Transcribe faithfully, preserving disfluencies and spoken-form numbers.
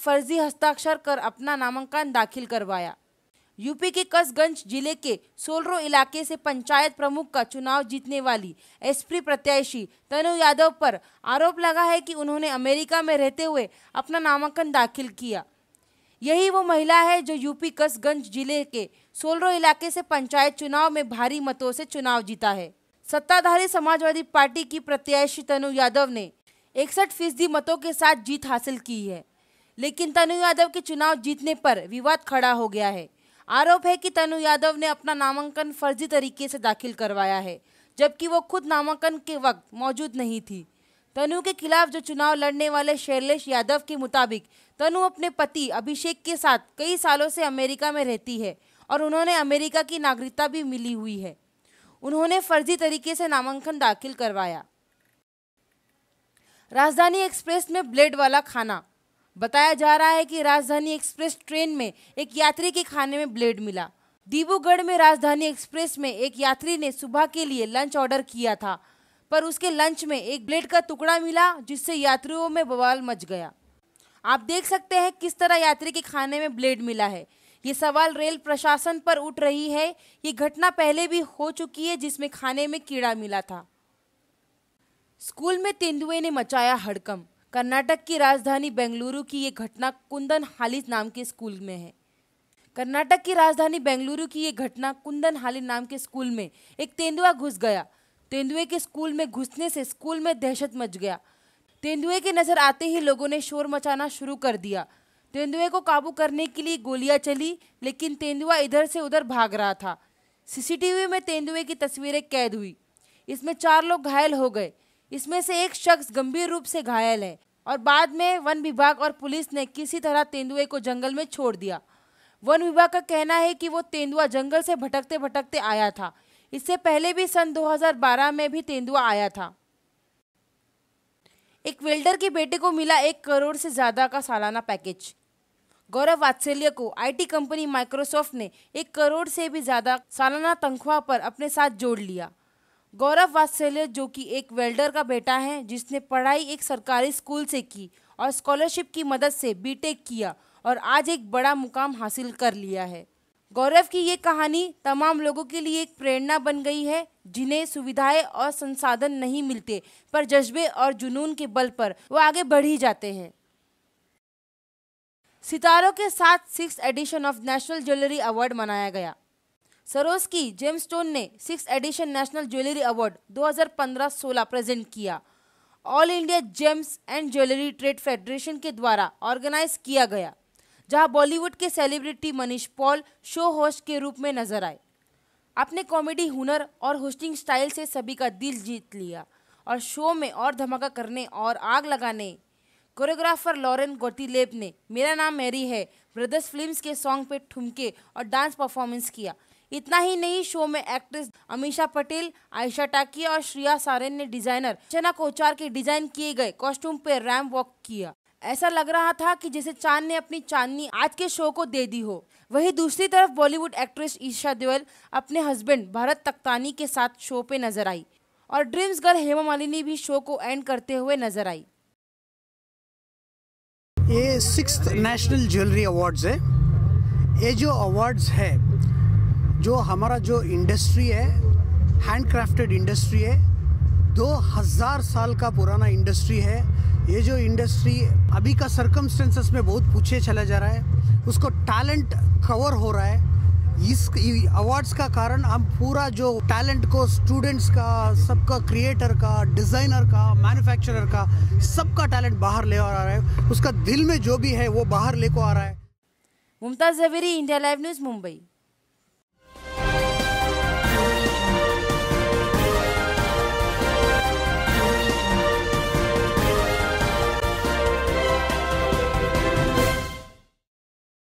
फर्जी हस्ताक्षर कर अपना नामांकन दाखिल करवाया। यूपी के कसगंज जिले के सोलरो इलाके से पंचायत प्रमुख का चुनाव जीतने वाली एसपी प्रत्याशी तनु यादव पर आरोप लगा है कि उन्होंने अमेरिका में रहते हुए अपना नामांकन दाखिल किया। यही वो महिला है जो यूपी कसगंज जिले के सोलरो इलाके से पंचायत चुनाव में भारी मतों से चुनाव जीता है। सत्ताधारी समाजवादी पार्टी की प्रत्याशी तनु यादव ने इकसठ फीसदी मतों के साथ जीत हासिल की है, लेकिन तनु यादव के चुनाव जीतने पर विवाद खड़ा हो गया है। आरोप है कि तनु यादव ने अपना नामांकन फर्जी तरीके से दाखिल करवाया है, जबकि वो खुद नामांकन के वक्त मौजूद नहीं थी। तनु के खिलाफ जो चुनाव लड़ने वाले शैलेश यादव के मुताबिक तनु अपने पति अभिषेक के साथ कई सालों से अमेरिका में रहती है और उन्होंने अमेरिका की नागरिकता भी मिली हुई है। उन्होंने फर्जी तरीके से नामांकन दाखिल करवाया। राजधानी एक्सप्रेस में ब्लेड वाला खाना। बताया जा रहा है कि राजधानी एक्सप्रेस ट्रेन में एक यात्री के खाने में ब्लेड मिला। डिब्रूगढ़ में राजधानी एक्सप्रेस में एक यात्री ने सुबह के लिए लंच ऑर्डर किया था, पर उसके लंच में एक ब्लेड का टुकड़ा मिला, जिससे यात्रियों में बवाल मच गया। आप देख सकते हैं किस तरह यात्री के खाने में ब्लेड मिला है। ये सवाल रेल प्रशासन पर उठ रही है। ये घटना पहले भी हो चुकी है, जिसमें खाने में कीड़ा मिला था। स्कूल में तेंदुए ने मचाया हड़कंप। कर्नाटक की राजधानी बेंगलुरु की ये घटना कुंदन हाली नाम के स्कूल में है। कर्नाटक की राजधानी बेंगलुरु की ये घटना कुंदन हाली नाम के स्कूल में एक तेंदुआ घुस गया। तेंदुए के स्कूल में घुसने से स्कूल में दहशत मच गया। तेंदुए के नजर आते ही लोगों ने शोर मचाना शुरू कर दिया। तेंदुए को काबू करने के लिए गोलियां चली, लेकिन तेंदुआ इधर से उधर भाग रहा था। सीसीटीवी में तेंदुए की तस्वीरें कैद हुई। इसमें चार लोग घायल हो गए। इसमें से एक शख्स गंभीर रूप से घायल है और बाद में वन विभाग और पुलिस ने किसी तरह तेंदुए को जंगल में छोड़ दिया। वन विभाग का कहना है कि वो तेंदुआ जंगल से भटकते भटकते आया था। इससे पहले भी सन दो हज़ार बारह में भी तेंदुआ आया था। एक वेल्डर के बेटे को मिला एक करोड़ से ज्यादा का सालाना पैकेज। गौरव वात्सल्य को आईटी कंपनी माइक्रोसॉफ्ट ने एक करोड़ से भी ज्यादा सालाना तनख्वाह पर अपने साथ जोड़ लिया। गौरव वात्सल्य, जो कि एक वेल्डर का बेटा है, जिसने पढ़ाई एक सरकारी स्कूल से की और स्कॉलरशिप की मदद से बीटेक किया और आज एक बड़ा मुकाम हासिल कर लिया है। गौरव की ये कहानी तमाम लोगों के लिए एक प्रेरणा बन गई है, जिन्हें सुविधाएं और संसाधन नहीं मिलते, पर जज्बे और जुनून के बल पर वो आगे बढ़ ही जाते हैं। सितारों के साथ six edition of national jewellery award मनाया गया। सरोस्की जेमस्टोन ने six edition national jewellery award दो हज़ार पंद्रह सोलह प्रेजेंट किया। All India gems and jewellery trade federation के द्वारा ऑर्गेनाइज किया गया, जहां बॉलीवुड के celebrity Manish Paul show host के रूप में नजर आए। अपने कॉमेडी हुनर और होस्टिंग स्टाइल से सभी का दिल जीत लिया और शो में और धमाका करने और आग लगाने कोरियोग्राफर लॉरेन गोटीलेब ने मेरा नाम मैरी है ब्रदर्स फिल्म्स के सॉन्ग पे ठुमके और डांस परफॉर्मेंस किया। इतना ही नहीं, शो में एक्ट्रेस अमीषा पटेल, आयशा टाकिया और श्रेया सारेन ने डिजाइनर चना कोचार के डिजाइन किए गए कॉस्ट्यूम पे रैंप वॉक किया। ऐसा लग रहा था कि जैसे चांद ने अपनी चांदनी आज के शो को दे दी हो। वहीं दूसरी तरफ बॉलीवुड एक्ट्रेस ईशा देओल अपने हस्बैंड भरत तख्तानी के साथ शो पे नजर आई और ड्रीम्स गर्ल हेमा मालिनी भी शो को एंड करते हुए नजर आई। ये सिक्स्थ नेशनल ज्वेलरी अवार्ड्स है। ये जो अवार्ड्स है, जो हमारा जो इंडस्ट्री है, हैंडक्राफ्टेड इंडस्ट्री है, दो हज़ार साल का पुराना इंडस्ट्री है। ये जो इंडस्ट्री अभी का सर्कमस्टेंसेस में बहुत पीछे चला जा रहा है, उसको टैलेंट कवर हो रहा है। इस अवार्ड्स का कारण हम पूरा जो टैलेंट को स्टूडेंट्स का, सबका, क्रिएटर का, डिज़ाइनर का, मैन्युफैक्चरर का, सबका टैलेंट बाहर ले आ रहा है। उसका दिल में जो भी है वो बाहर लेको आ रहा है। Mumtaz Javeri, India live news, Mumbai.